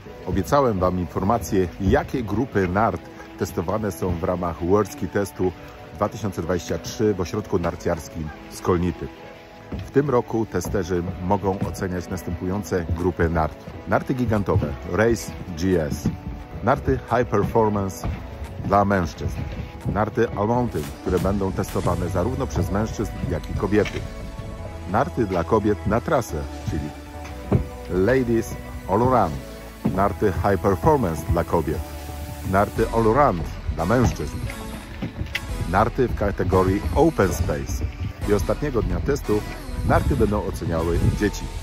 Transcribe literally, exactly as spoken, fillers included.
Obiecałem Wam informację, jakie grupy nart testowane są w ramach World Ski Testu dwa tysiące dwudziestego trzeciego w ośrodku narciarskim Skolnity. W tym roku testerzy mogą oceniać następujące grupy nart. Narty gigantowe Race G S, narty High Performance dla mężczyzn, narty All Mountain, które będą testowane zarówno przez mężczyzn, jak i kobiety, narty dla kobiet na trasę, czyli Ladies All Around, narty High Performance dla kobiet, narty All Around dla mężczyzn, narty w kategorii Open Space i ostatniego dnia testu narty będą oceniały dzieci.